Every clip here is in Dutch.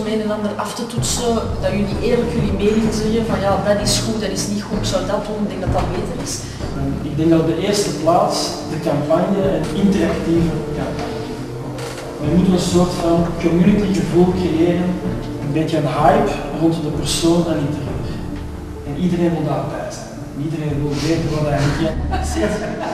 met een ander af te toetsen, dat jullie eerlijk jullie mening zeggen van ja, dat is goed, dat is niet goed, ik zou dat doen, ik denk dat dat beter is. Ik denk dat op de eerste plaats de campagne een interactieve campagne is. We moeten een soort van community gevoel creëren, een beetje een hype rond de persoon en interieur. En iedereen wil daarbij zijn. Iedereen wil weten wat hij eigenlijk zit.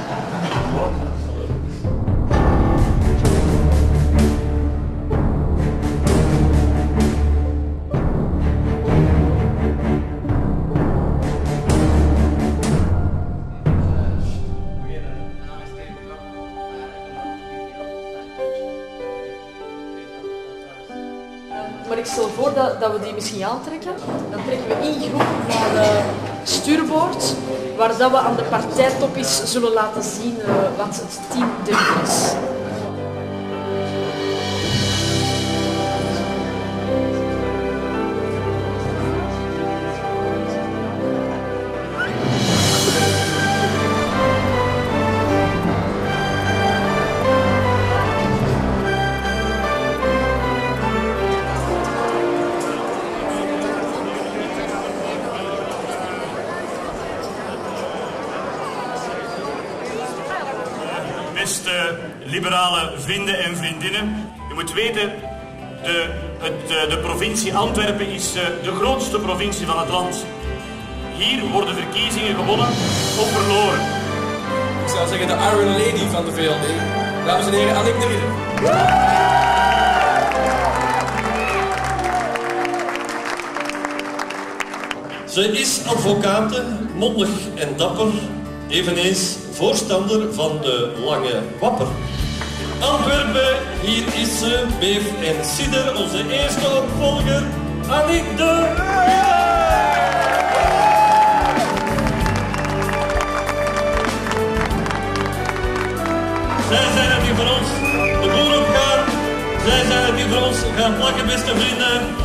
Maar ik stel voor dat we die misschien aantrekken. Dan trekken we in groep naar de stuurboord, waar dat we aan de partijtoppies zullen laten zien wat het team Deugen is. Beste liberale vrienden en vriendinnen, je moet weten, de provincie Antwerpen is de grootste provincie van het land. Hier worden verkiezingen gewonnen of verloren. Ik zou zeggen de Iron Lady van de VLD. Dames en heren, Annick de Ridder. Ze is advocate, mondig en dapper, eveneens voorstander van de Lange Wapper. Antwerpen, hier is ze, beef en sidder, onze eerste opvolger, Annick de Ridder. Zij zijn het die voor ons de boer opgaan, zij zijn het die voor ons gaan plakken, beste vrienden.